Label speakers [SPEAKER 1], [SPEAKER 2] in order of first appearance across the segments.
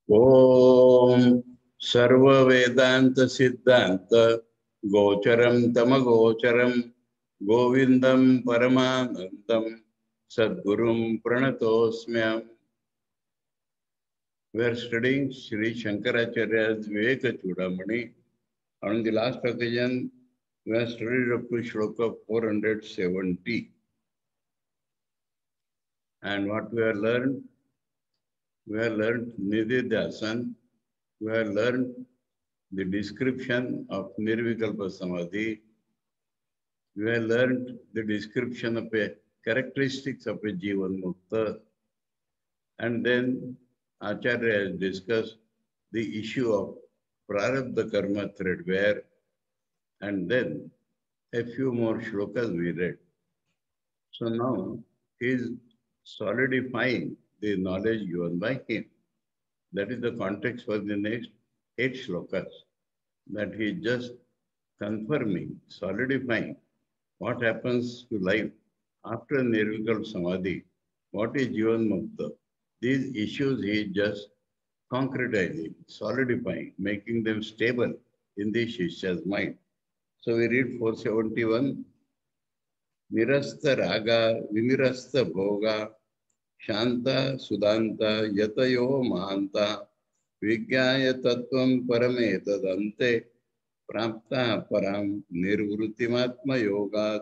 [SPEAKER 1] ओम सर्व वेदांत सिद्धांत गोचरम तमगोचरम गोविंदम परमानंदम सद्गुरुं प्रणतोस्म्यहम्. We are studying Sri Shankaracharya's Viveka Chudamani. On the last occasion, we have studied up to Shloka 470. And what we have learned? We have learned Nididhyasan. We have learned the description of Nirvikalpa Samadhi. We have learned the description of a characteristics of a Jivan Mukta. And then Acharya has discussed the issue of Prarabdha Karma threadbare. And then a few more shlokas we read. So now he is solidifying the knowledge given by him. That is the context for the next 8 shlokas. That he is just confirming, solidifying what happens to life after Nirvikalpa Samadhi. What is Jivan Mukta? These issues he is just concretizing, solidifying, making them stable in the Shishya's mind. So we read 471. Nirasta raga, vinirasta bhoga, shanta sudanta yatayo mahanta, vigyaya tattvam parametadante, prapta param nirvrutimatma yogat.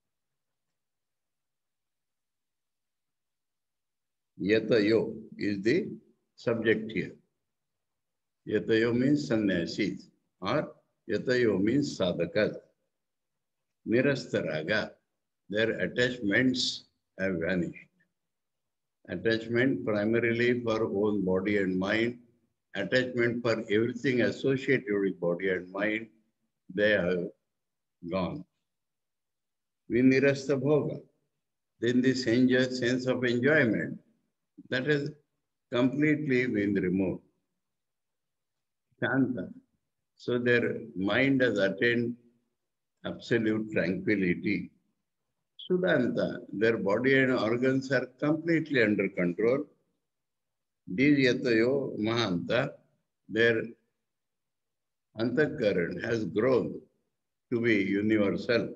[SPEAKER 1] Yatayo is the subject here. Yatayo means sannyasis or yatayo means sadhakas. Nirasta raga, their attachments have vanished. Attachment primarily for own body and mind, attachment for everything associated with body and mind, they have gone. Vinirasta bhoga, then the sense of enjoyment, that has completely been removed. Shanta, so their mind has attained absolute tranquility. Sudanta, their body and organs are completely under control. Divyatayo Mahanta, their antakaran has grown to be universal.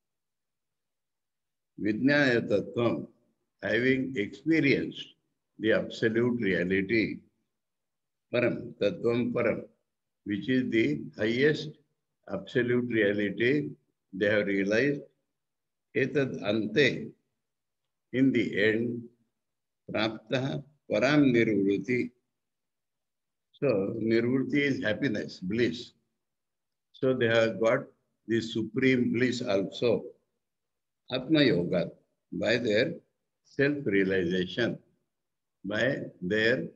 [SPEAKER 1] Vijnaya Tattvam, having experienced the absolute reality, Param, Tattvam Param, which is the highest absolute reality, they have realized. Etad ante, in the end, prapta param nirvruti. So, nirvruti is happiness, bliss. So, they have got the supreme bliss also. Atma yoga, by their self-realization, by their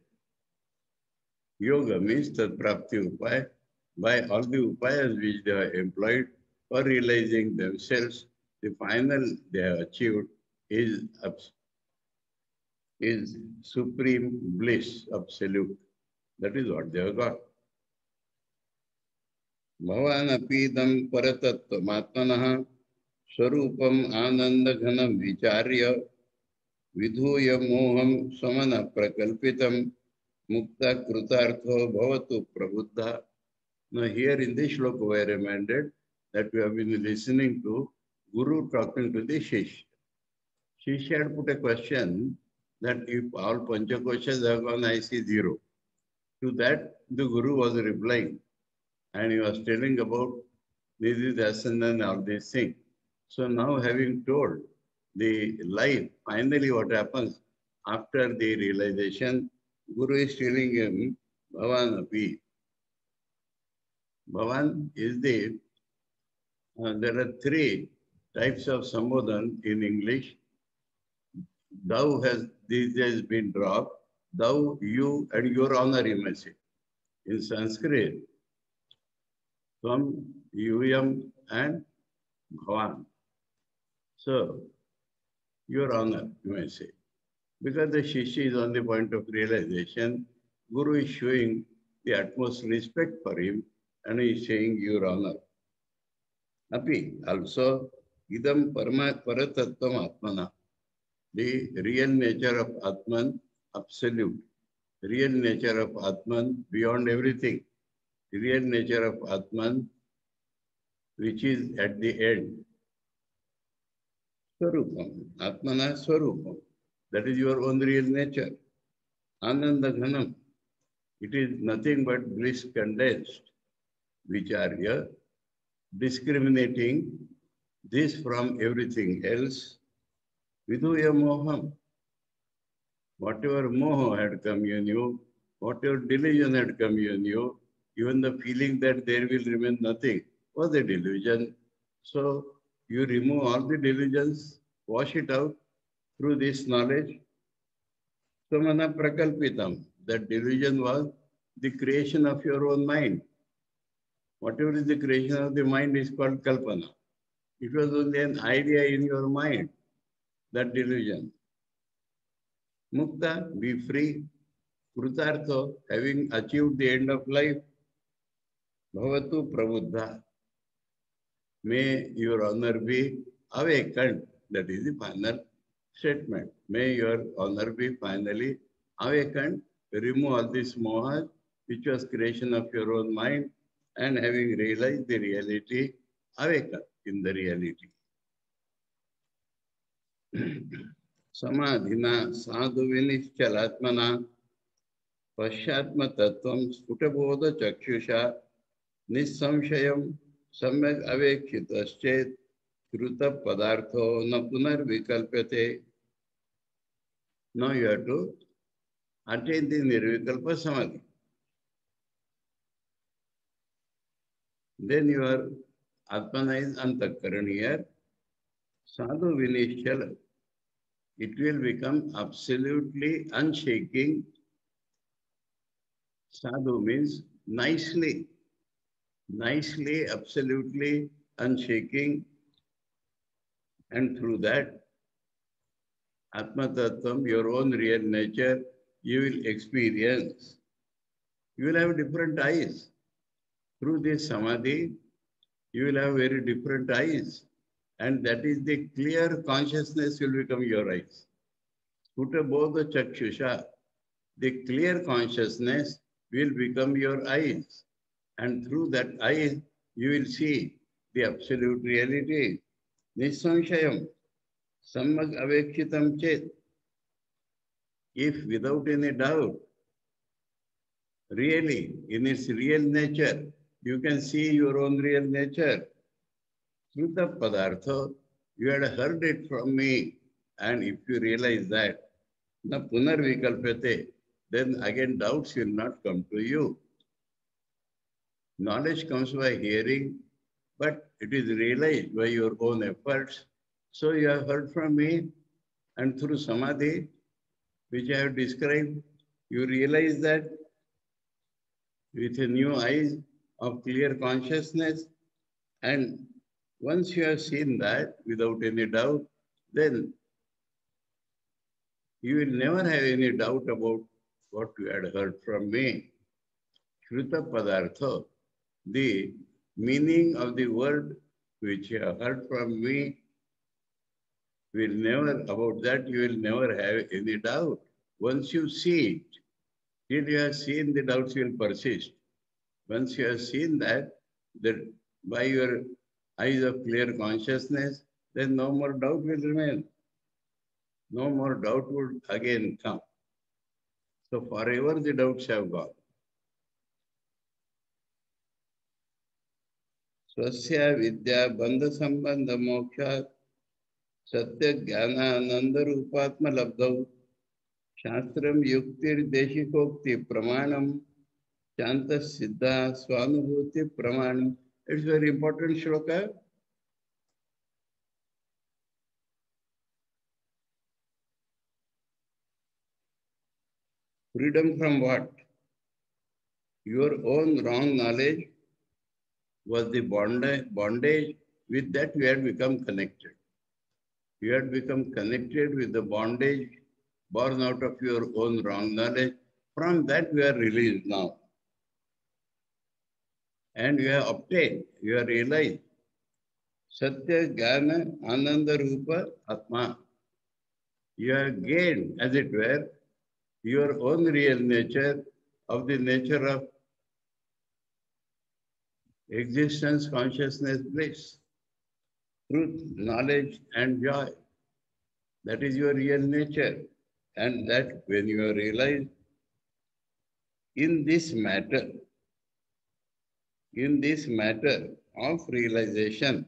[SPEAKER 1] yoga means that prapti upaya, by all the upayas which they have employed for realizing themselves, the final they have achieved is supreme bliss, absolute. That is what they have got. Bhavan apidam paratattva matmanaha swarupam ananda ghanam vicharya vidhuya moham samana prakalpitam mukta krutartho bhavatu prabuddha. Now here in this shloka we are reminded that we have been listening to Guru talking to the Shishya. Shishya had put a question that if all Panchakoshas have gone, I see 0. To that, the Guru was replying and he was telling about Nididhyasan and all these things. So now having told the life, finally what happens after the realization, Guru is telling him, Bhavan api. Bhavan is the, there are 3 types of Sambodhan in English. Thou has been dropped. Thou, you, and your honor, you may say. In Sanskrit, Tvam, Yuyam, and Bhavan. So, your honor, you may say. Because the Shishya is on the point of realization, Guru is showing the utmost respect for him and he is saying your honor. Api, also, idam paratattvam atmana, the real nature of Atman, absolute. real nature of Atman beyond everything. Real nature of Atman, which is at the end. Swarupam. Atmana Swarupam. That is your own real nature. Ananda Ghanam. It is nothing but bliss condensed, Vicharya, discriminating this from everything else. Viduya Moham. Whatever moha had come in you, whatever delusion had come in you, even the feeling that there will remain nothing was a delusion. So you remove all the delusions, wash it out through this knowledge. Samana prakalpitam. That delusion was the creation of your own mind. Whatever is the creation of the mind is called kalpana. It was only an idea in your mind, that delusion. Mukta, be free. Krutartha, having achieved the end of life. Bhavatu prabuddha. May your honor be awakened. That is the final statement. May your honor be finally awakened. Remove all this moha, which was creation of your own mind, and having realized the reality, awaken in the reality. Samadhina sadhu vinischalaatmana pashyatma tattvam sfutabodha chakshusha nissamshayam samyak avekshitaschet kruta padartho na punar vikalpate. Now you have to attain the nirvikalpa samadhi. Then your atmana is antakaraniya, sadhu vinishchala. It will become absolutely unshaking. Sadhu means nicely, absolutely unshaking. And through that, Atma Tattvam, your own real nature, you will experience. You will have different eyes. Through this samadhi, you will have very different eyes. And that is the clear consciousness will become your eyes. Sutta bodha chakshusha, the clear consciousness will become your eyes. And through that eyes, you will see the absolute reality. Nissamshayam, sammak avekshitam chet. If without any doubt, really, in its real nature, you can see your own real nature. Sruta padartha, you had heard it from me, and if you realize that, na punar vikalpate, then again doubts will not come to you. Knowledge comes by hearing, but it is realized by your own efforts. So you have heard from me, and through samadhi, which I have described, you realize that with a new eyes of clear consciousness, and once you have seen that without any doubt, then you will never have any doubt about what you had heard from me. Shruta Padartha, the meaning of the word which you have heard from me, will never, about that you will never have any doubt. Once you see it, till you have seen, the doubts will persist. Once you have seen that by your eyes of clear consciousness, then no more doubt will remain. No more doubt would again come. So forever the doubts have gone. Swasya vidya bandha sambandha moksha satya jnana ananda rupatma labdhav shastram yuktir deshikokti pramanam chanta siddha swanubhuti pramanam. It's very important shloka. Freedom from what? Your own wrong knowledge was the bondage. With that you had become connected. You had become connected with the bondage born out of your own wrong knowledge. From that we are released now. And you have obtained, you have realized Satya Jnana Ananda Rupa Atma. You have gained, as it were, your own real nature of the nature of existence, consciousness, bliss, truth, knowledge, and joy. That is your real nature. And that when you realize in this matter of realization,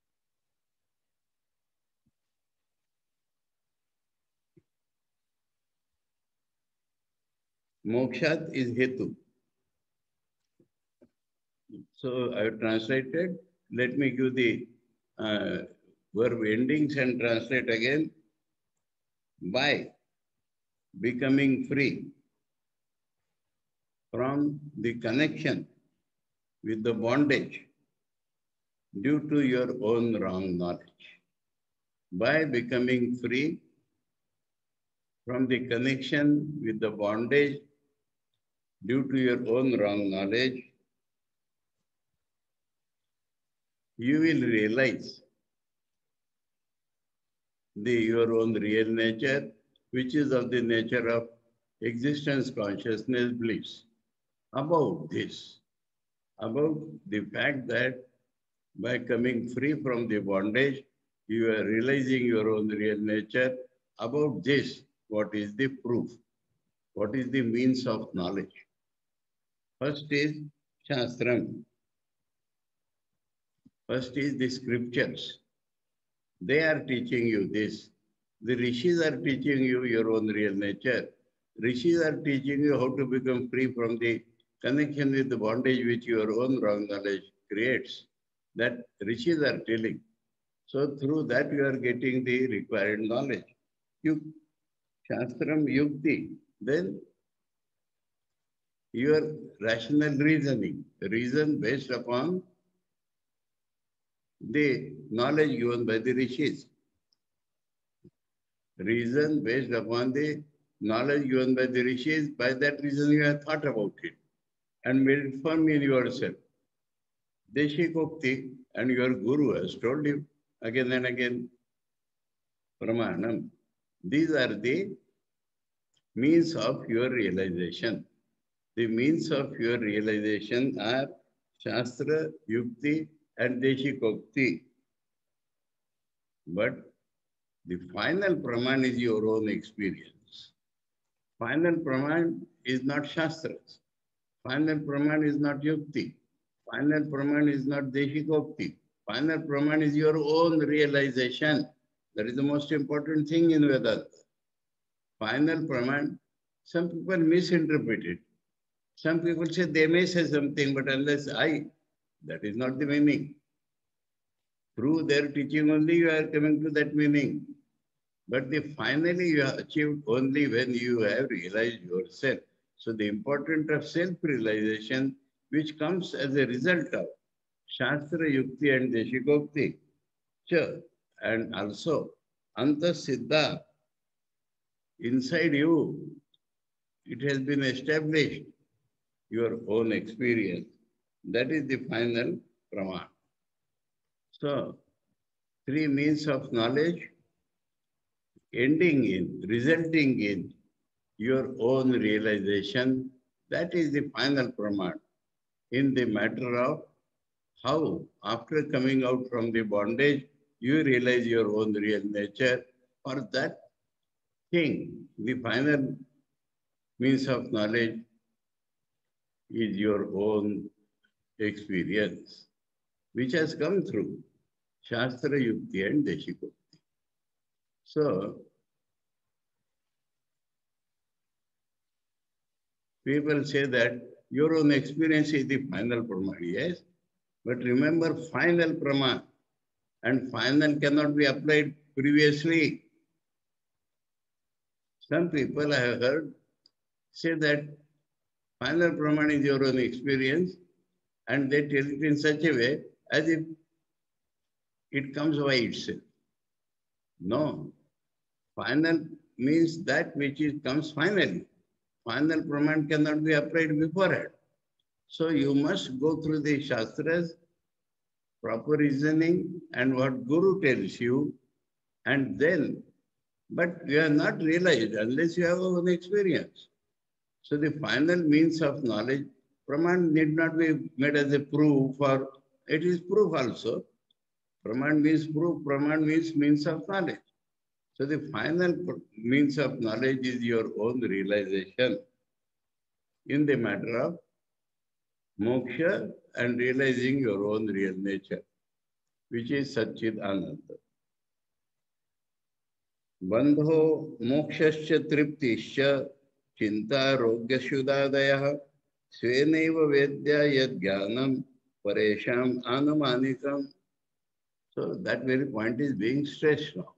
[SPEAKER 1] mokshat is hetu. So I have translated. Let me give the verb endings and translate again. By becoming free from the connection with the bondage due to your own wrong knowledge. By becoming free from the connection with the bondage due to your own wrong knowledge, you will realize your own real nature, which is of the nature of existence, consciousness, bliss. About this, about the fact that by coming free from the bondage, you are realizing your own real nature. About this, what is the proof? What is the means of knowledge? First is Shastram. First is the scriptures. They are teaching you this. The rishis are teaching you your own real nature. Rishis are teaching you how to become free from the connection with the bondage which your own wrong knowledge creates. That rishis are telling. So through that you are getting the required knowledge. Shastram Yukti. Then your rational reasoning, reason based upon the knowledge given by the rishis. Reason based upon the knowledge given by the rishis, by that reason you have thought about it and made it firm in yourself. Deshikokti, and your guru has told you again and again, Pramanam. These are the means of your realization. The means of your realization are Shastra, Yukti, and Deshikokti. But the final Praman is your own experience. Final Praman is not Shastras. Final Praman is not Yukti. Final Praman is not Deshikokti. Final Praman is your own realization. That is the most important thing in Vedanta. Final Praman, some people misinterpret it. Some people say they may say something, but unless that is not the meaning. Through their teaching only you are coming to that meaning. But finally you have achieved only when you have realized yourself. So the importance of self-realization, which comes as a result of Shastra, Yukti and Deshikokti, and also Antasiddha, inside you, it has been established, your own experience. That is the final Praman. So, three means of knowledge, resulting in your own realization. That is the final Praman in the matter of how, after coming out from the bondage, you realize your own real nature. For that thing, the final means of knowledge is your own experience, which has come through Shastra, Yukti and Deshikokti. So, people say that your own experience is the final Praman. Yes, but remember final Praman, and final cannot be applied previously. Some people I have heard say that final Praman is your own experience, and they tell it in such a way as if it comes by itself. No, final means that which comes finally. Final Praman cannot be applied beforehand. So you must go through the Shastras, proper reasoning, and what Guru tells you, and then But you have not realized unless you have an experience. So the final means of knowledge, Praman need not be made as a proof, or it is proof also. Praman means proof, Praman means means of knowledge. So the final means of knowledge is your own realization in the matter of moksha and realizing your own real nature, which is Satchid Ananda. Bandho mokshasya triptisya chinta rogyasudadaya sveneva vedya yad jnanam paresham anumanikam. So that very point is being stressed now.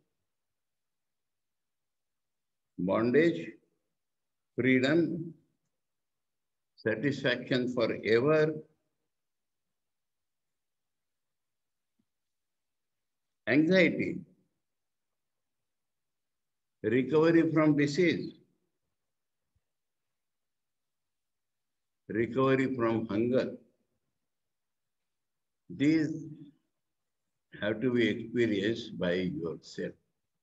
[SPEAKER 1] Bondage, freedom, satisfaction forever, anxiety, recovery from disease, recovery from hunger. These have to be experienced by yourself.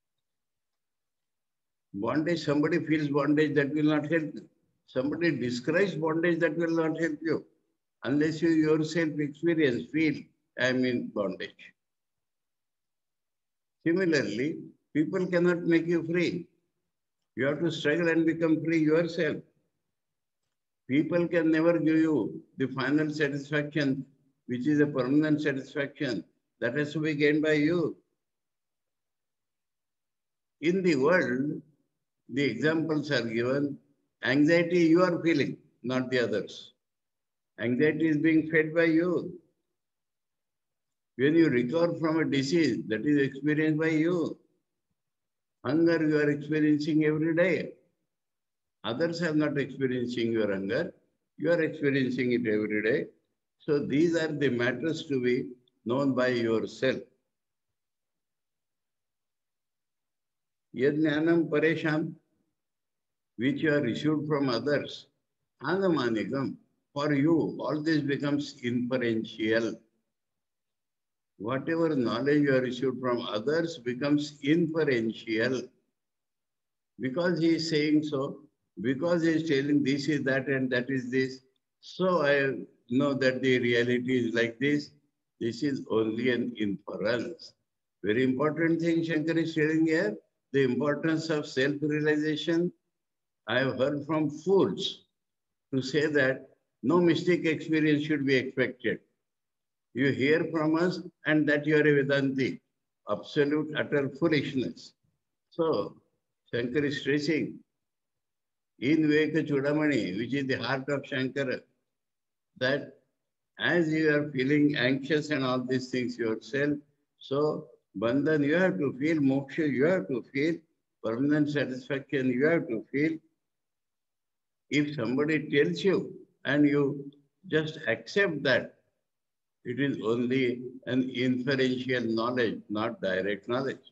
[SPEAKER 1] Bondage, somebody feels bondage, that will not help you. Somebody describes bondage, that will not help you. Unless you yourself experience, feel, I am in bondage. Similarly, people cannot make you free. You have to struggle and become free yourself. People can never give you the final satisfaction, which is a permanent satisfaction. That has to be gained by you. In the world, the examples are given. Anxiety you are feeling, not the others. Anxiety is being fed by you. When you recover from a disease, that is experienced by you. Hunger you are experiencing every day. Others are not experiencing your hunger. You are experiencing it every day. So these are the matters to be known by yourself. Yajnanam paresham, which you are received from others, anamanikam, for you, all this becomes inferential. Whatever knowledge you are received from others becomes inferential. Because he is saying so, because he is telling this is that and that is this, so I know that the reality is like this. This is only an inference. Very important thing Shankar is telling here, the importance of self-realization. I have heard from fools to say that no mystic experience should be expected. You hear from us and that you are a Vedanti. Absolute, utter foolishness. So, Shankar is stressing in Viveka Chudamani, which is the heart of Shankara, that as you are feeling anxious and all these things yourself, so Bandhan you have to feel, Moksha you have to feel, permanent satisfaction you have to feel. If somebody tells you and you just accept that, it is only an inferential knowledge, not direct knowledge.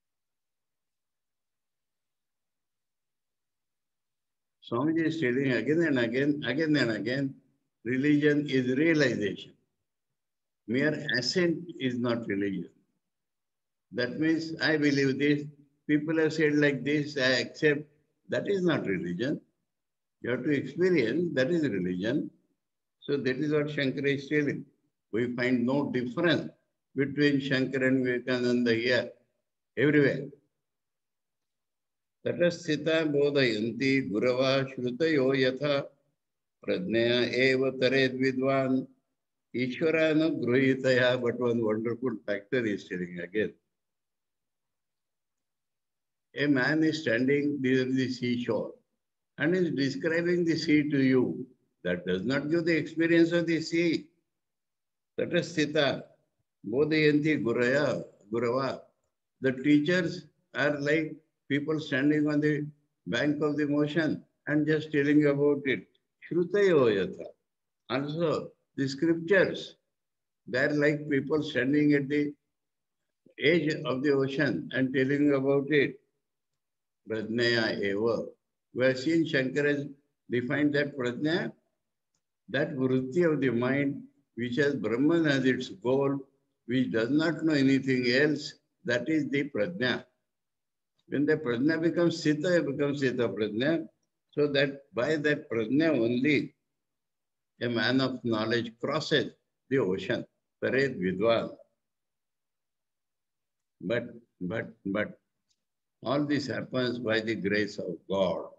[SPEAKER 1] Swamiji is telling again and again, religion is realization. Mere assent is not religion. That means I believe this, people have said like this, I accept. That is not religion. You have to experience, that is religion. So that is what Shankara is telling. We find no difference between Shankara and Vivekananda here, everywhere. Tatasthita bodhayanti gurava shrutayo yatha pradnaya eva tared vidvan ishwarana gruhitaya. But one wonderful factor is telling again. A man is standing near the seashore and is describing the sea to you. That does not give the experience of the sea. Tatasthita bodhayanti gurava. The teachers are like people standing on the bank of the ocean and just telling you about it. Shrutayo yatha. Also, the scriptures, they are like people standing at the edge of the ocean and telling you about it. Prajnaya eva. We have seen Shankara has defined that prajna, that vritti of the mind, which has Brahman as its goal, which does not know anything else, that is the prajna. When the prajna becomes Sita, it becomes Sita prajna. So that by that prajna only, a man of knowledge crosses the ocean. Pared Vidwan. But all this happens by the grace of God.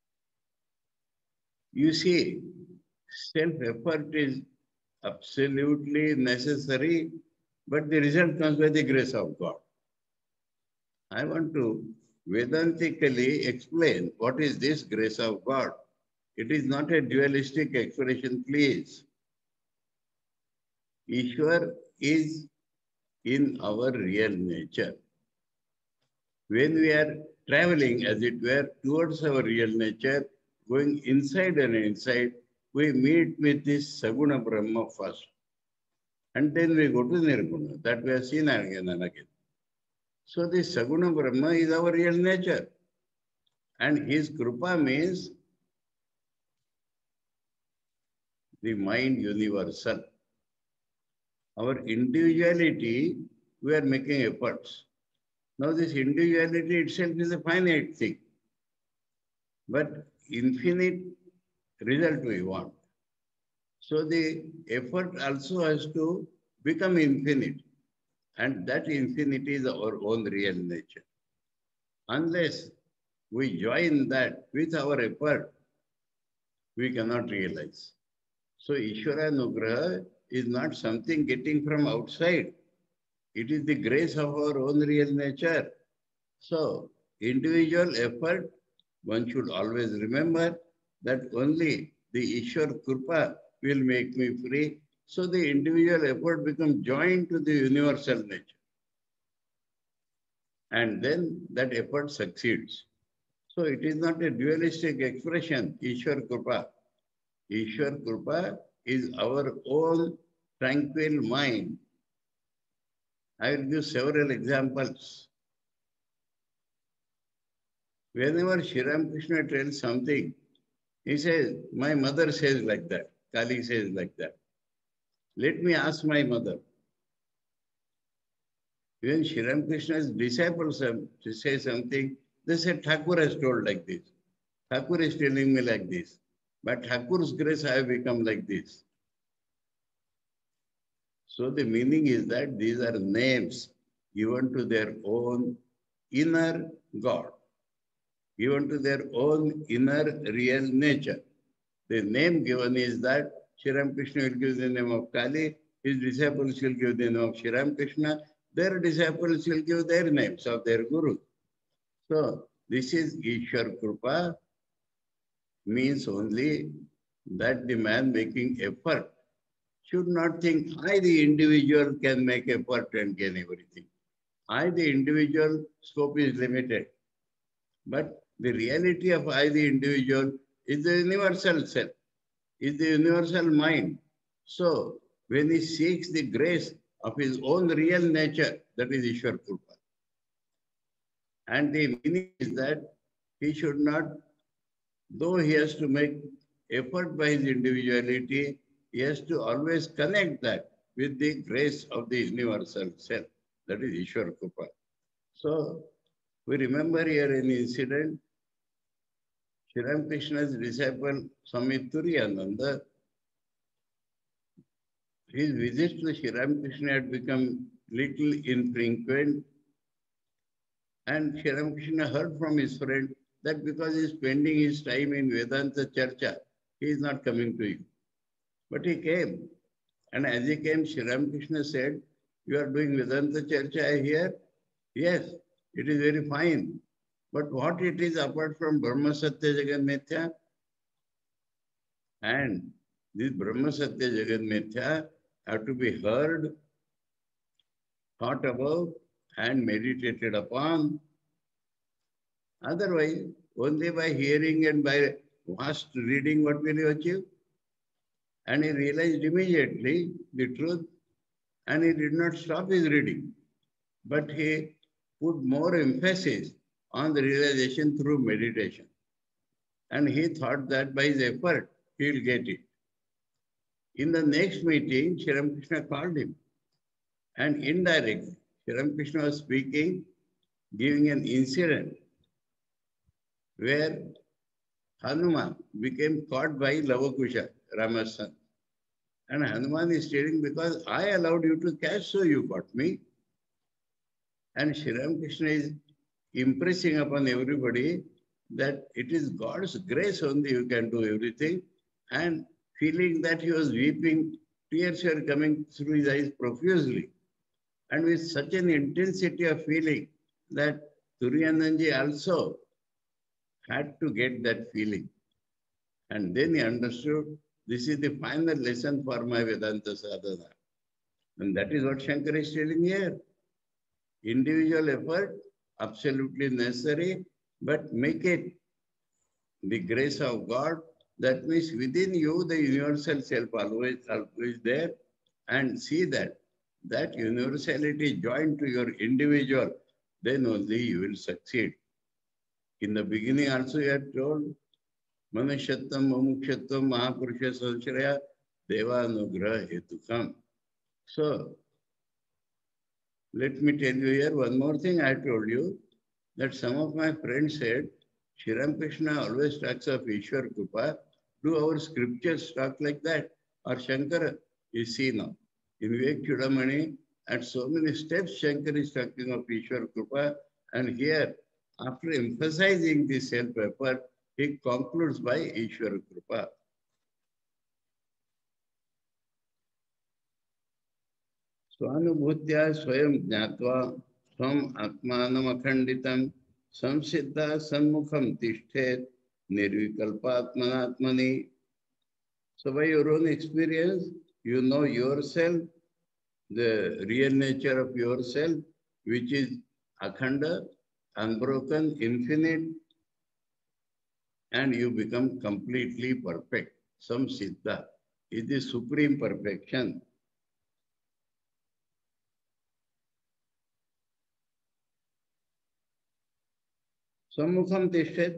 [SPEAKER 1] You see, self-effort is absolutely necessary, but the result comes by the grace of God. I want to Vedantically explain what is this grace of God. It is not a dualistic expression, please. Ishwar is in our real nature. When we are traveling, as it were, towards our real nature, going inside and inside, we meet with this Saguna Brahma first. And then we go to Nirguna. That we have seen again and again. So this Saguna Brahma is our real nature. And his Krupa means the mind universal. Our individuality, we are making efforts. Now this individuality itself is a finite thing. But infinite result we want. So the effort also has to become infinite. And that infinity is our own real nature. Unless we join that with our effort, we cannot realize. So Ishvara Nugraha is not something getting from outside. It is the grace of our own real nature. So individual effort, one should always remember that only the Ishwar Kripa will make me free. So the individual effort becomes joined to the universal nature. And then that effort succeeds. So it is not a dualistic expression, Ishwar Kripa. Ishwar Kripa is our own tranquil mind. I will give several examples. Whenever Sri Ramakrishna tells something, he says, my mother says like that, Kali says like that. Let me ask my mother. When Sri Ramakrishna's disciples say something, they say, Thakur has told like this. Thakur is telling me like this. By Thakur's grace, I have become like this. So the meaning is that these are names given to their own inner God, given to their own inner real nature. The name given is that Sri Ramakrishna will give the name of Kali, his disciples will give the name of Sri Ramakrishna, their disciples will give their names of their Guru. So this is Ishwar Kripa, means only that the man making effort should not think I, the individual, can make effort and gain everything. I, the individual, scope is limited. But the reality of I, the individual, is the universal self, is the universal mind. So when he seeks the grace of his own real nature, that is Ishwar Kripa. And the meaning is that he should not, though he has to make effort by his individuality, he has to always connect that with the grace of the universal self, that is Ishwar Kripa. So we remember here an incident. Sri Ramakrishna's disciple Swami Turiyananda, his visits to Sri Ramakrishna had become little infrequent, and Sri Ramakrishna heard from his friend that because he is spending his time in Vedanta Charcha, he is not coming to you. But he came. And as he came, Sri Ramakrishna said, you are doing Vedanta Charcha, I hear? Yes, it is very fine. But what it is apart from Brahma Satya Jagat Mithya? And this Brahma Satya Jagat Mithya have to be heard, thought about, and meditated upon. Otherwise, only by hearing and by vast reading, what will you achieve? And he realized immediately the truth, and he did not stop his reading, but he put more emphasis on the realization through meditation. And he thought that by his effort, he will get it. In the next meeting, Sri Ramakrishna called him. And indirectly, Sri Ramakrishna was speaking, giving an incident where Hanuman became caught by Lavakusha, Rama's son. And Hanuman is telling, because I allowed you to catch, so you caught me. And Sri Ramakrishna is impressing upon everybody that it is God's grace only you can do everything. And feeling that he was weeping, tears were coming through his eyes profusely. And with such an intensity of feeling that Duryananji also had to get that feeling. And then he understood this is the final lesson for my Vedanta sadhana. And that is what Shankara is telling here. Individual effort, absolutely necessary, but make it the grace of God. That means within you, the universal self always there, and see that universality joined to your individual, then only you will succeed. In the beginning also you are told, Manushyattam, Mumukhyattam, Mahapurusha Sanshraya, Devanugraha Hetukam. So, let me tell you here one more thing I told you, that some of my friends said, Sri Ramakrishna always talks of Ishwar Krupa. Do our scriptures talk like that? Or Shankara is seen now. In Vivek Chudamani, at so many steps, Shankara is talking of Ishwar Krupa. And here, after emphasizing the self-effort, he concludes by Ishwar Krupa. स्वानुभूत्या स्वयं ज्ञात्वा स्वम आत्मानम अखंडितम संसिद्धा Shanmukham तिष्ठेत निर्विकल्पात्मनात्मनि. So by your own experience, you know yourself, the real nature of yourself, which is akhanda, unbroken, infinite, and you become completely perfect. Samsiddha is the supreme perfection. Sammukham tishtet.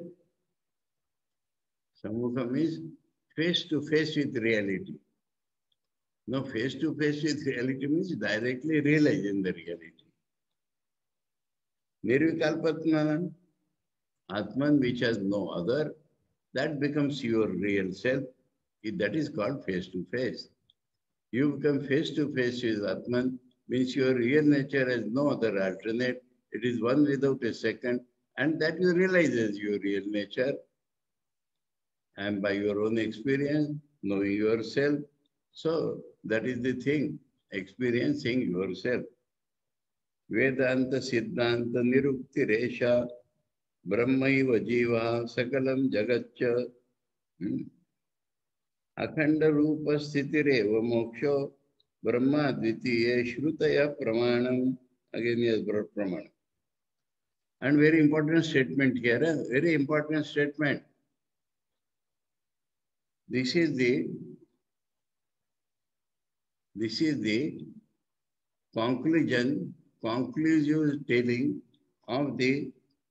[SPEAKER 1] Sammukham is face to face with reality. No, face to face with reality means directly realizing the reality. Nirvikalpatmanam, Atman which has no other, that becomes your real self. That is called face to face. You become face to face with Atman, means your real nature has no other alternate. It is one without a second, and that you realize as your real nature. And by your own experience, knowing yourself. So that is the thing, experiencing yourself. Vedanta Siddhanta Nirukti Resha Brahmaiva Jiva Sakalam Jagatcha Akhanda Rupa Sthitireva Moksho Brahma Dvitiye Shrutaya Pramanam. Again, yes, Pramanam. And very important statement here, very important statement. This is the conclusive telling of the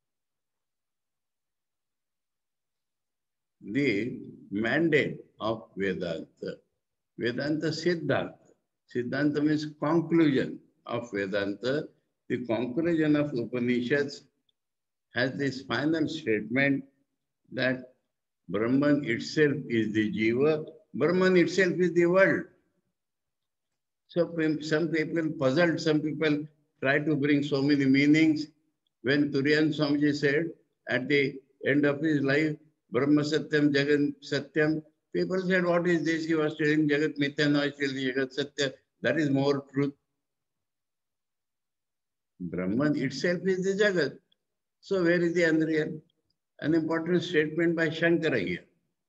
[SPEAKER 1] mandate of Vedanta. Vedanta Siddhanta. Siddhanta means conclusion of Vedanta. The conclusion of Upanishads has this final statement that Brahman itself is the Jiva, Brahman itself is the world. So some people puzzled, some people try to bring so many meanings. When Turiyan Swamiji said at the end of his life, Brahma Satyam, Jagat Satyam, people said, what is this? He was telling Jagat Mithya, now he's telling Jagat Satya. That is more truth. Brahman itself is the Jagat. So where is the unreal? An important statement by Shankara here.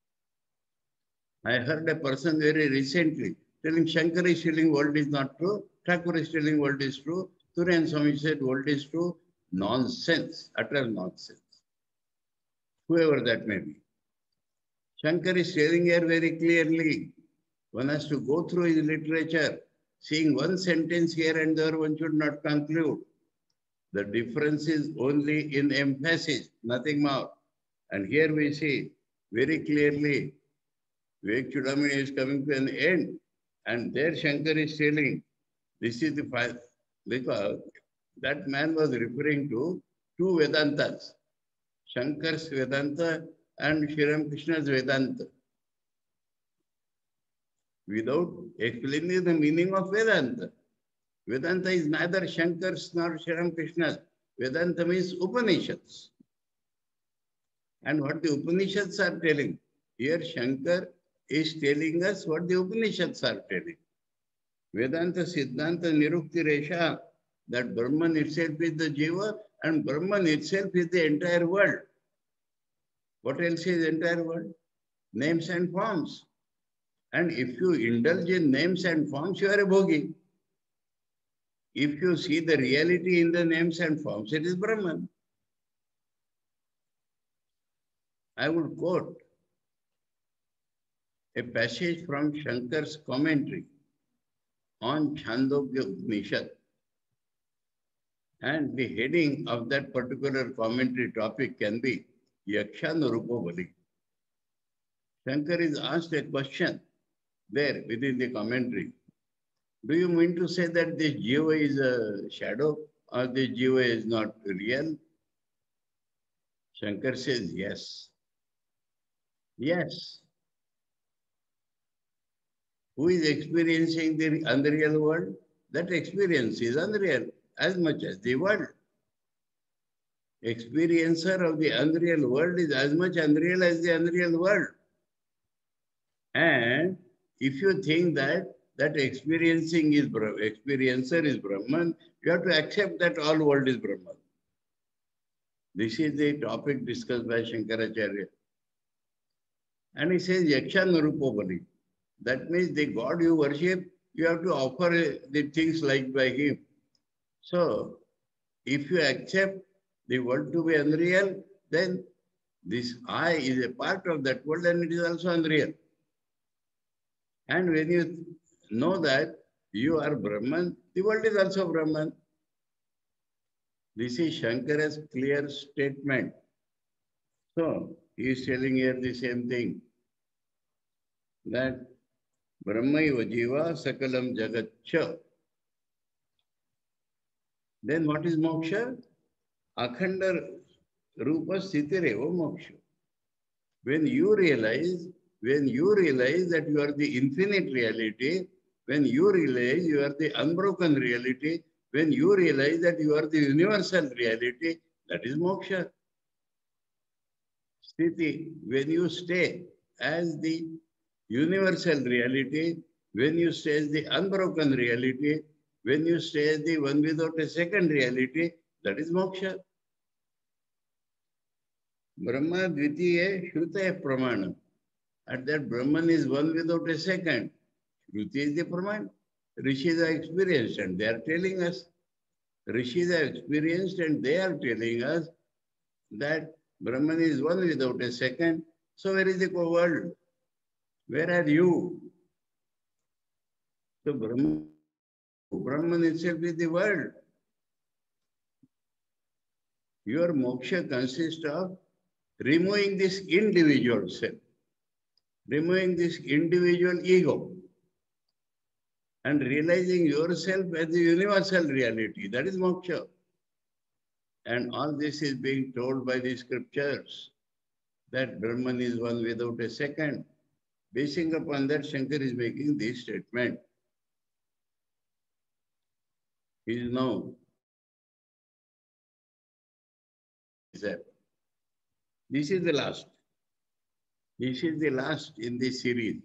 [SPEAKER 1] I heard a person very recently telling Shankara is telling world is not true, Thakur is telling world is true, Turiyan Swami said world is true. Nonsense, utter nonsense. Whoever that may be. Shankara is telling here very clearly, one has to go through his literature, seeing one sentence here and there, one should not conclude. The difference is only in emphasis, nothing more. And here we see very clearly, Vivek Chudamani is coming to an end. And there Shankar is telling, this is the final, because that man was referring to two Vedantas. Shankar's Vedanta and Sri Ramakrishna's Vedanta without explaining the meaning of Vedanta. Vedanta is neither Shankar's nor Sri Ramakrishna's. Vedanta means Upanishads. And what the Upanishads are telling. Here Shankar is telling us what the Upanishads are telling. Vedanta Siddhanta Nirukti Resha, that Brahman itself is the Jiva and Brahman itself is the entire world. What else is the entire world? Names and forms. And if you indulge in names and forms, you are a bhogi. If you see the reality in the names and forms, it is Brahman. I would quote a passage from Shankar's commentary on Chandogya Upanishad. And the heading of that particular commentary topic can be Yakshanurupo Bali. Shankar is asked a question there within the commentary. Do you mean to say that this Jiva is a shadow or this Jiva is not real? Shankar says yes. Yes. Who is experiencing the unreal world? That experience is unreal as much as the world. Experiencer of the unreal world is as much unreal as the unreal world. And if you think that experiencer is Brahman, you have to accept that all world is Brahman. This is the topic discussed by Shankaracharya. And he says, Yakshanurupo Bali. That means the God you worship, you have to offer the things liked by him. So, if you accept the world to be unreal, then this I is a part of that world and it is also unreal. And when you know that you are Brahman, the world is also Brahman. This is Shankara's clear statement. So, he is telling here the same thing, that Brahmaiva Jiva Sakalam Jagatcha. Then what is moksha? Akhanda Rupa Sitireva moksha. When you realize that you are the infinite reality, when you realize you are the unbroken reality, when you realize that you are the universal reality, that is moksha. Sthiti, when you stay as the universal reality, when you stay as the unbroken reality, when you stay as the one without a second reality, that is moksha. Brahma Dvitiya Shrutaya Pramana. And that Brahman is one without a second. Shruti is the Praman. Rishis are experienced and they are telling us. Rishis are experienced and they are telling us that Brahman is one without a second. So where is the world? Where are you? So Brahman itself is the world. Your moksha consists of removing this individual self, removing this individual ego, and realizing yourself as the universal reality. That is moksha. And all this is being told by the scriptures, that Brahman is one without a second. Basing upon that, Shankar is making this statement. He is now. This is the last. This is the last in this series.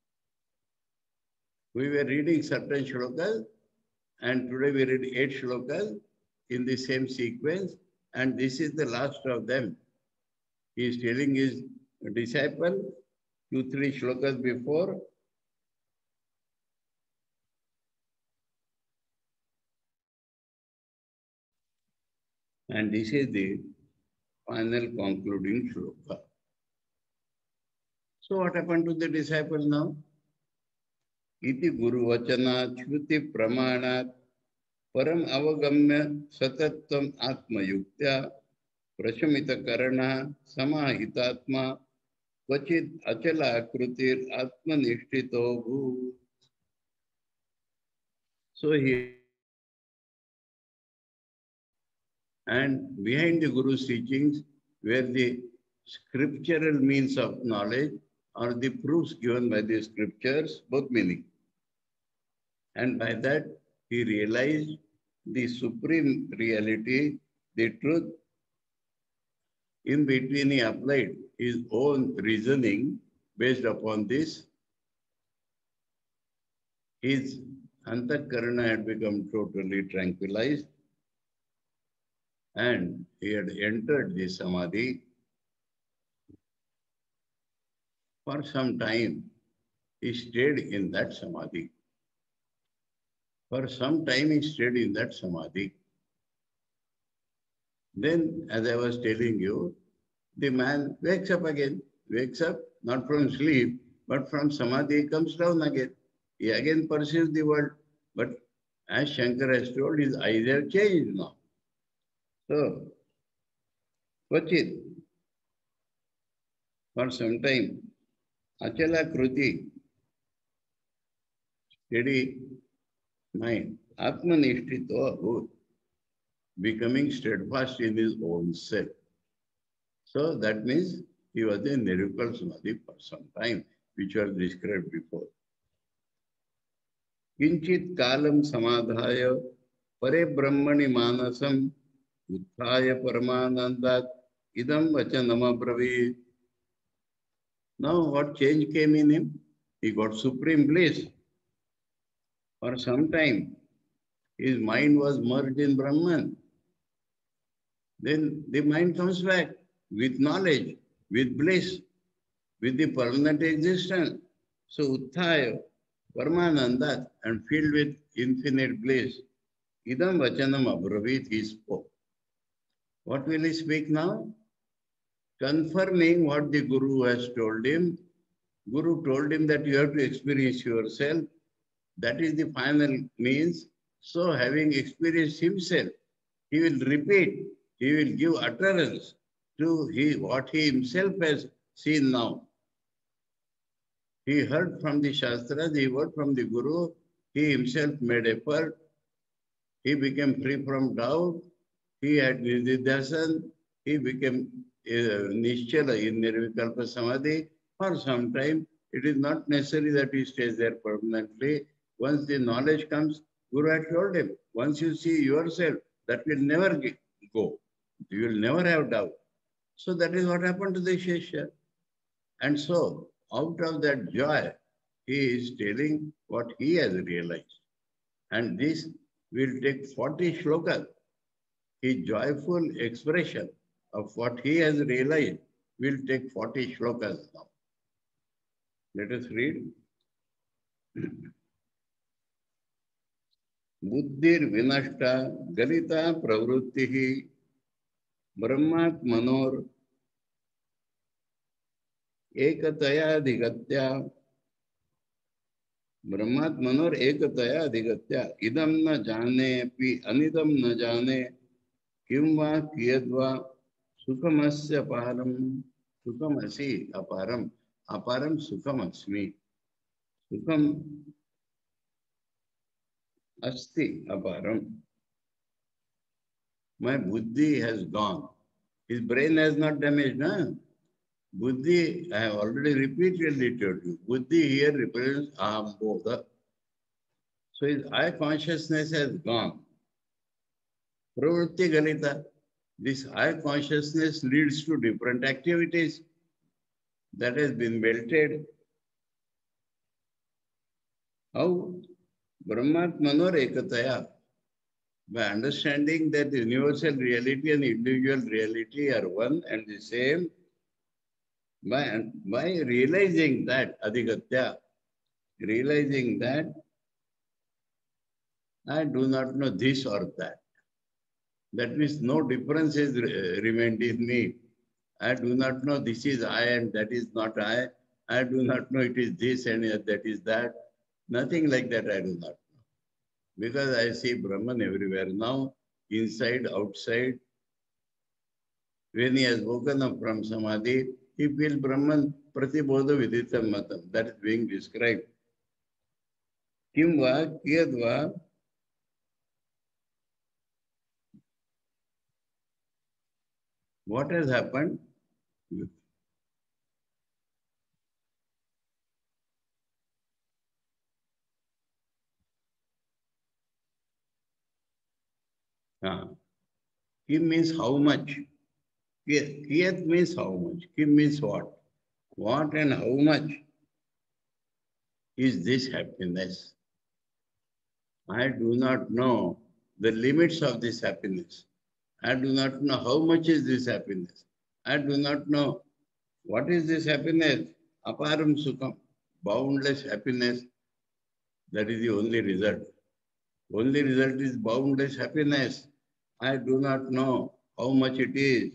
[SPEAKER 1] We were reading certain shlokas, and today we read 8 shlokas in the same sequence, and this is the last of them. He is telling his disciple 2-3 shlokas before. And this is the final concluding shloka. So what happened to the disciple now? Iti Guru Vachanat Shruti Pramanat Param Avagamya Satatvam Atma Yuktya Prashamita Karana Samahitatma Vachit Achala Akrutir Atma Nishtito Bhu. So he, and behind the Guru's teachings, where the scriptural means of knowledge or the proofs given by the scriptures, both meaning. And by that, he realized the supreme reality, the truth. In between, he applied his own reasoning based upon this. His Antakarana had become totally tranquilized and he had entered the Samadhi. For some time, he stayed in that Samadhi. For some time, he stayed in that Samadhi. Then, as I was telling you, the man wakes up again, wakes up not from sleep, but from Samadhi, he comes down again. He again perceives the world. But as Shankar has told, his eyes have changed now. So, Kvachit, for some time, Achala Kruti, steady mind, Atmanishtito Abhut, becoming steadfast in his own self. So that means he was in Nirvikal Samadhi for some time, which was described before. Kinchit kalam samadhaya pare brahmani manasam utthaya paramanandat idam vachanam abravit. Now what change came in him? He got supreme bliss. For some time, his mind was merged in Brahman. Then the mind comes back with knowledge, with bliss, with the permanent existence. So Utthaya, Paramananda, and filled with infinite bliss. Idam Vachanam Abravit, he spoke. What will he speak now? Confirming what the Guru has told him. Guru told him that you have to experience yourself. That is the final means. So having experienced himself, he will repeat, he will give utterance to what he himself has seen now. He heard from the Shastras, he heard from the Guru, he himself made effort, he became free from doubt, he had Nididhasan, he became Nischala in Nirvikalpa Samadhi for some time. It is not necessary that he stays there permanently. Once the knowledge comes, Guru had told him, once you see yourself, that will never go. You will never have doubt. So that is what happened to the Shesha. And so, out of that joy, he is telling what he has realized. And this will take 40 shlokas. His joyful expression of what he has realized will take 40 shlokas now. Let us read. Buddhir vinashta galita pravrittihi brahmat manor ekataya dhigatya brahmat manor ekataya dhigatya idam na jane pi anidam na jane kimva kiyadva sukhamasya aparam sukhamasi aparam aparam sukhamasmi sukham asti aparam. My buddhi has gone. His brain has not damaged, no? Buddhi, I have already repeatedly told you, buddhi here represents aham bodha. So his I consciousness has gone. Pravritti galita. This I consciousness leads to different activities that has been melted. How? Brahmat manor ekataya. By understanding that the universal reality and individual reality are one and the same, by realizing that, adhigatya, realizing that I do not know this or that. That means no difference is remained in me. I do not know this is I and that is not I. I do not know it is this and that is that. Nothing like that I do not know. Because I see Brahman everywhere now, inside, outside. When he has woken up from Samadhi, he feels Brahman pratibodha viditam matam. That is being described. Kimva, kiyadva, What has happened? Kim means how much? Kiyat means how much? Kim means what? What and how much is this happiness? I do not know the limits of this happiness. I do not know how much is this happiness. I do not know what is this happiness. Aparam Sukham, boundless happiness. That is the only result. Only result is boundless happiness. I do not know how much it is.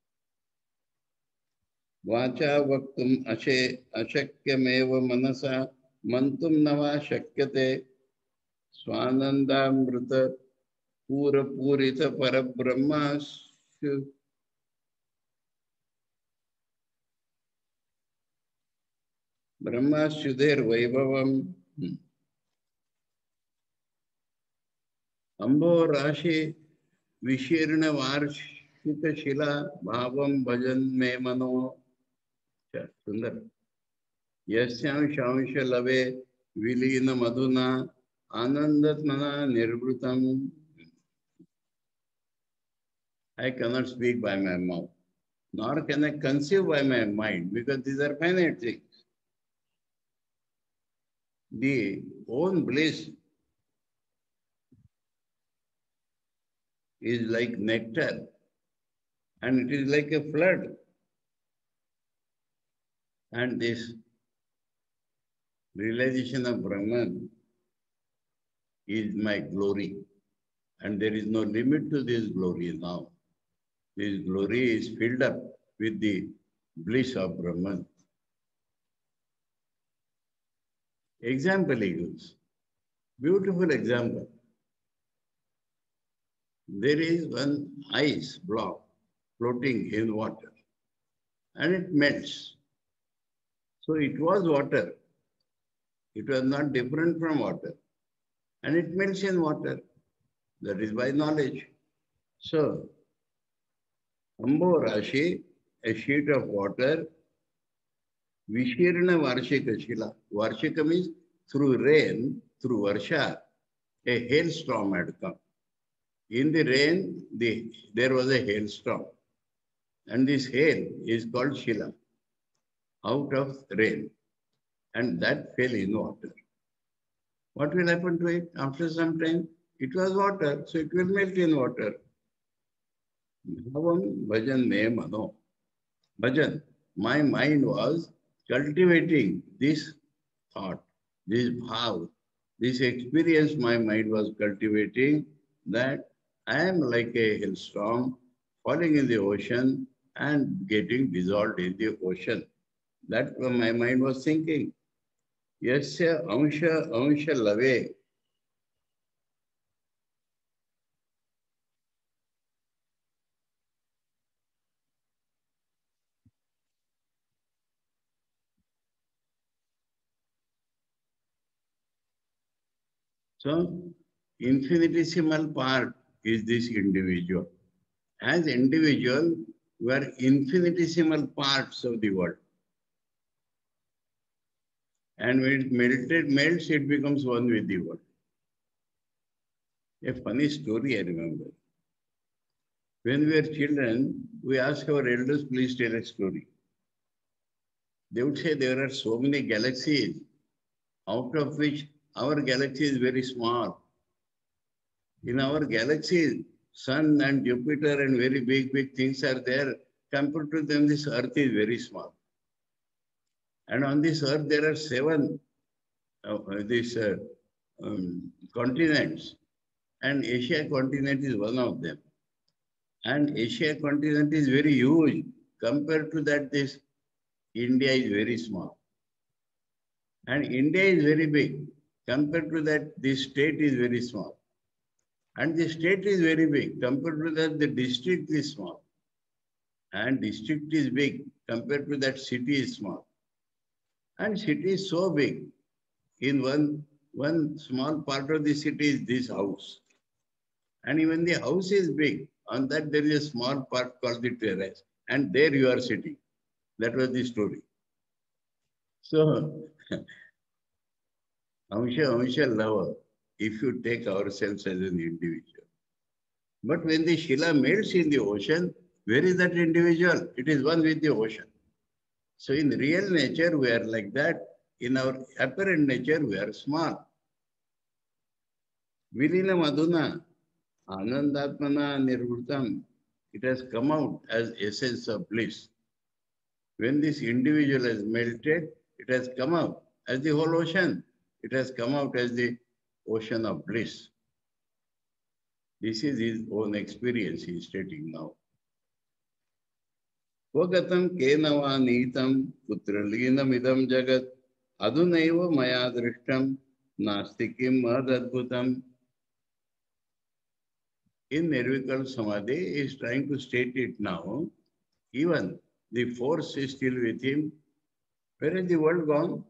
[SPEAKER 1] Vacha vaktum ashakyameva manasa mantum nava shakyate swanandamrita pura purita parabrahma brahmasyudher vaibhavam ambo rashi vishirna varshita shila bhavam bhajan me mano. Sundar. Yasyam shamsha lave vilina madhuna anandatmana nirbrutam. I cannot speak by my mouth, nor can I conceive by my mind, because these are finite things. The own bliss is like nectar, and it is like a flood. And this realization of Brahman is my glory. And there is no limit to this glory now. This glory is filled up with the bliss of Brahman. Example he gives. Beautiful example. There is one ice block floating in water and it melts. So it was water. It was not different from water. And it melts in water. That is by knowledge. So, Ambo Rashi, a sheet of water, Vishirna Varshika Shila. Varshika means through rain, through Varsha, a hailstorm had come. In the rain, there was a hailstorm. And this hail is called Shila, out of rain. And that fell in water. What will happen to it after some time? It was water, so it will melt in water. Bhavam bhajan me mano. Bhajan, my mind was cultivating this thought, this bhav, this experience my mind was cultivating, that I am like a hailstorm falling in the ocean and getting dissolved in the ocean. That my mind was thinking. Yasya amsha lave. So, infinitesimal part is this individual. As individual, we are infinitesimal parts of the world. And when it melts, it becomes one with the world. A funny story I remember. When we were children, we asked our elders, please tell a story. They would say there are so many galaxies, out of which our galaxy is very small. In our galaxy, Sun and Jupiter and very big things are there. Compared to them, this Earth is very small. And on this Earth, there are 7 continents. And Asia continent is one of them. And Asia continent is very huge. Compared to that, this India is very small. And India is very big. Compared to that, this state is very small. And the state is very big. Compared to that, the district is small. And district is big. Compared to that, city is small. And city is so big. In one small part of the city is this house. And even the house is big. On that there is a small part called the terrace, and there you are sitting. That was the story. So, Amsha lava, if you take ourselves as an individual. But when the Shila melts in the ocean, where is that individual? It is one with the ocean. So in real nature, we are like that. In our apparent nature, we are small. Vilina Madhuna, Anandatmana Nirvurtam, it has come out as essence of bliss. When this individual has melted, it has come out as the whole ocean. It has come out as the ocean of bliss. This is his own experience he is stating now. Vagatam kenava nitam putralinam idam jagat adunaiva maya drishtam nastikim madadbhutam. In Nirvikal Samadhi, he is trying to state it now. Even the force is still with him. Where has the world gone?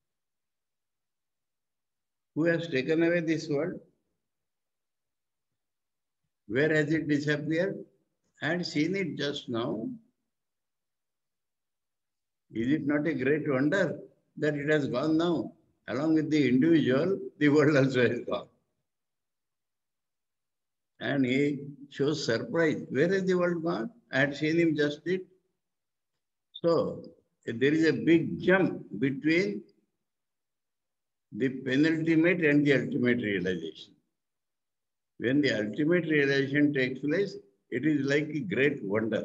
[SPEAKER 1] Who has taken away this world? Where has it disappeared? I had seen it just now. Is it not a great wonder that it has gone now? Along with the individual, the world also has gone. And he shows surprise. Where has the world gone? I had seen him just it. So there is a big jump between the penultimate and the ultimate realization. When the ultimate realization takes place, it is like a great wonder.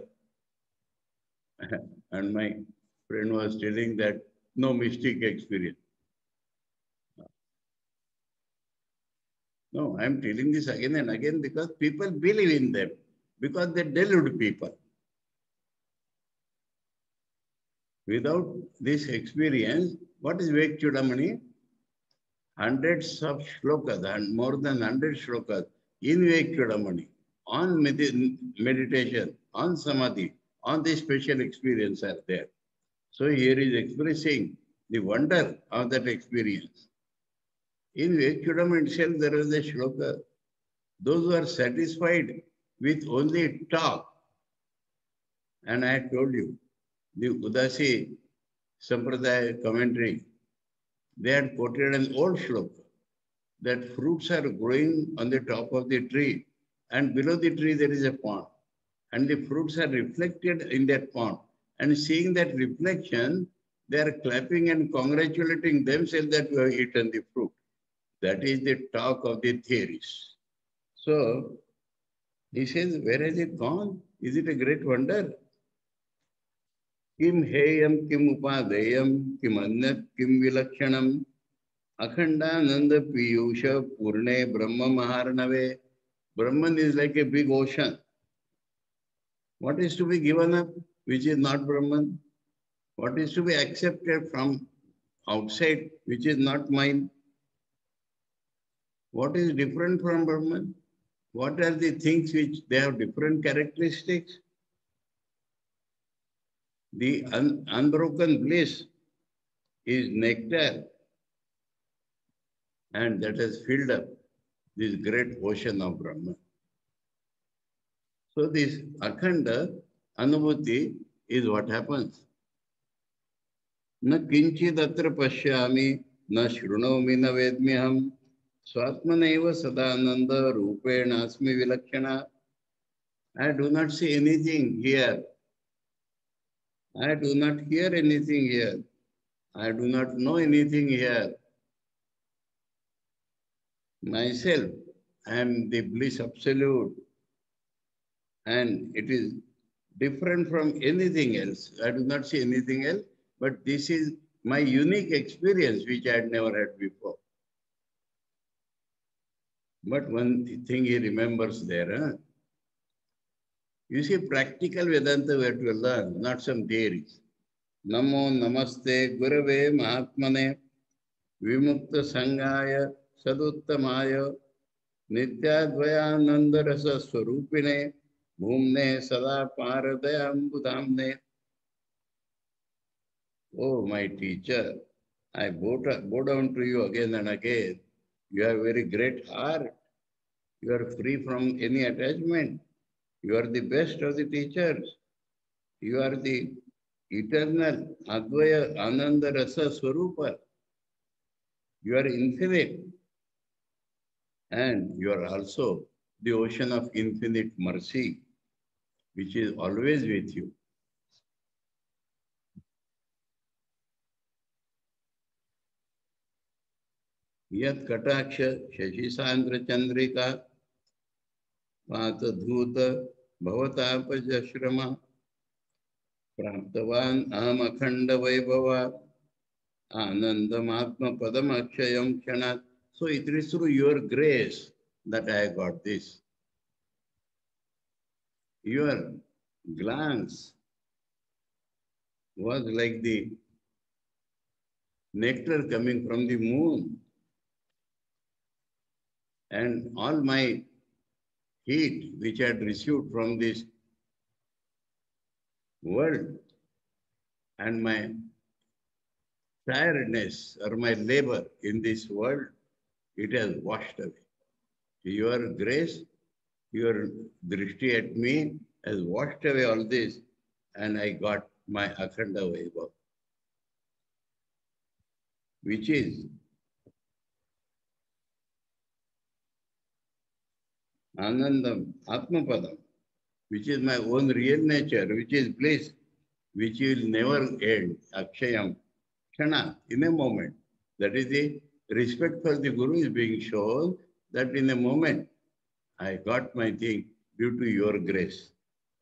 [SPEAKER 1] And my friend was telling that no mystic experience. No, I am telling this again and again because people believe in them, because they delude people. Without this experience, what is Vivek Chudamani? Hundreds of shlokas and more than 100 shlokas in Vivek Chudamani on meditation, on samadhi, on this special experience are there. So here is expressing the wonder of that experience. In Vivek Chudamani itself, there is a shloka. Those who are satisfied with only talk, and I told you, the Udasi Sampradaya commentary, they had quoted an old shloka that fruits are growing on the top of the tree, and below the tree there is a pond, and the fruits are reflected in that pond. And seeing that reflection, they are clapping and congratulating themselves that we have eaten the fruit. That is the talk of the theorists. So he says, where has it gone? Is it a great wonder? Kim heyam, kim upadeyam, kim annat, kim vilakshanam, akhandananda piyusha purne brahma maharnave. Brahman is like a big ocean. What is to be given up, which is not Brahman? What is to be accepted from outside, which is not mine? What is different from Brahman? What are the things which they have different characteristics? The unbroken bliss is nectar, and that has filled up this great ocean of Brahman. So this akhanda anubhuti is what happens. Na kinchid atra pashyami, na shrunomi na vedmyaham, swatmaneva sadananda rupena asmi vilakshana. I do not see anything here. I do not hear anything here. I do not know anything here. Myself, I am the bliss absolute. And it is different from anything else. I do not see anything else, but this is my unique experience which I had never had before. But one thing he remembers there, huh? You see, practical Vedanta we have to learn, not some theories. Namo Namaste Gurave Mahatmane Vimukta Sangaya Saduttamaya Nityadvayananda Rasa Swarupine Bhumne Sada Paradayambudamne. Oh, my teacher, I bow down to you again and again. You have very great heart. You are free from any attachment. You are the best of the teachers. You are the eternal Advaya Ananda Rasa Swarupa. You are infinite. And you are also the ocean of infinite mercy, which is always with you. Yat Kataksha Shashisandra Chandrika Pata Dhuta Bhavatapajashrama Praptavan Amakhanda Vaibhava Anandamatma Padamachayam Kshanat. So it is through your grace that I got this. Your glance was like the nectar coming from the moon. And all my heat which I had received from this world and my tiredness or my labor in this world, it has washed away. Your grace, your drishti at me has washed away all this, and I got my Akhanda Vaibhav, which is Anandam, Atmapadam, which is my own real nature, which is bliss, which will never end, Akshayam, Kshana, in a moment. That is the respect for the Guru is being shown that in a moment I got my thing due to your grace.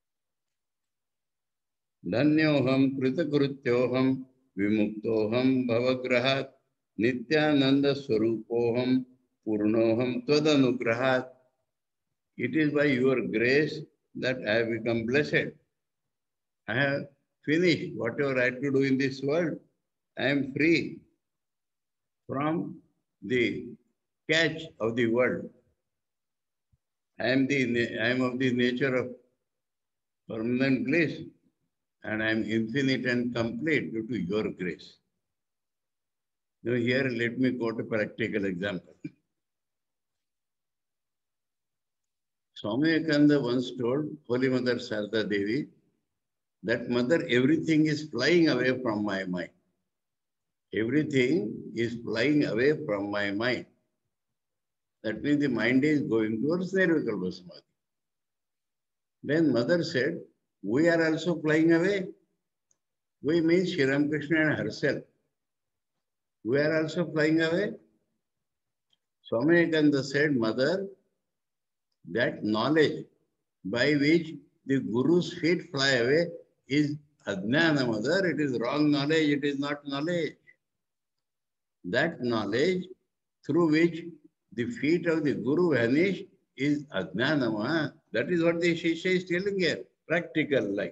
[SPEAKER 1] Dhanyoham kritakrityoham vimuktoham bhavagrahat nityananda swarupoham purnoham tvadanugrahat. It is by your grace that I have become blessed. I have finished whatever I had to do in this world. I am free from the catch of the world. I am of the nature of permanent bliss, and I am infinite and complete due to your grace. Now here, let me quote a practical example. Swami Vivekananda once told Holy Mother Sarada Devi that, Mother, everything is flying away from my mind. Everything is flying away from my mind. That means the mind is going towards Nirvikalpa Samadhi. Then Mother said, we are also flying away. We means Sri Ramakrishna and herself. We are also flying away. Swami Vivekananda said, Mother, that knowledge by which the Guru's feet fly away is Ajnana, Mother. It is wrong knowledge. It is not knowledge. That knowledge through which the feet of the Guru vanish is Ajnanama. That is what the Shishya is telling here. Practical life.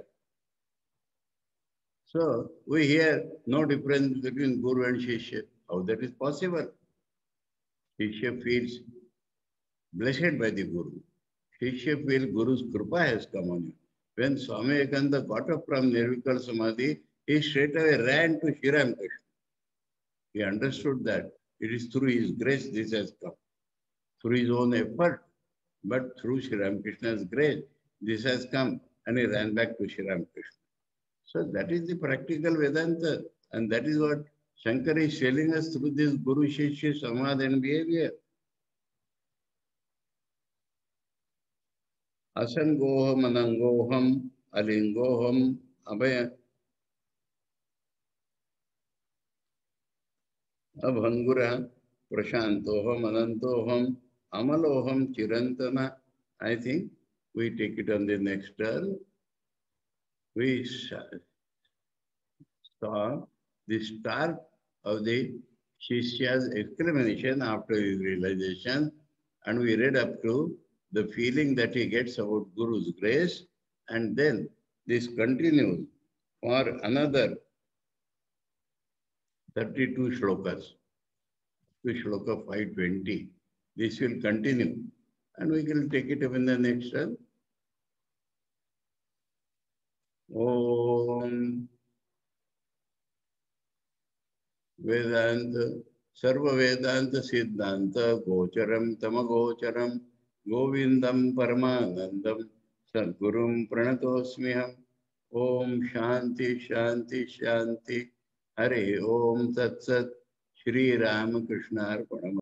[SPEAKER 1] So we hear no difference between Guru and Shishya. How that is possible? Shishya feels blessed by the Guru. Shishya feels Guru's Kripa has come on you. When Swami Vivekananda got up from Nirvikal Samadhi, he straight away ran to Sri Ramakrishna. He understood that it is through his grace this has come. Through his own effort, but through Sri Ramakrishna's grace, this has come, and he ran back to Sri Ramakrishna. So that is the practical Vedanta, and that is what Shankara is telling us through this Guru Shishya Samad and behavior. Asangoham, Anangoham, Alingoham, Abhaya, Abhangura, Prashantoham, Anantoham, Amaloham, Chirantana. I think we take it on the next turn. We saw the start of the Shishya's exclamation after his realization, and we read up to the feeling that he gets about Guru's grace, and then this continues for another 32 shlokas, to shloka 520. This will continue, and we will take it up in the next turn. Om Vedanta, Sarva Vedanta Siddhanta Gocharam Tamagocharam Govindam Paramanandam सद्गुरुं प्रणतोऽस्म्यहम्। Om Shanti शांति शांति। हरे ओम तत्सत्। श्री रामकृष्णार्पणम्।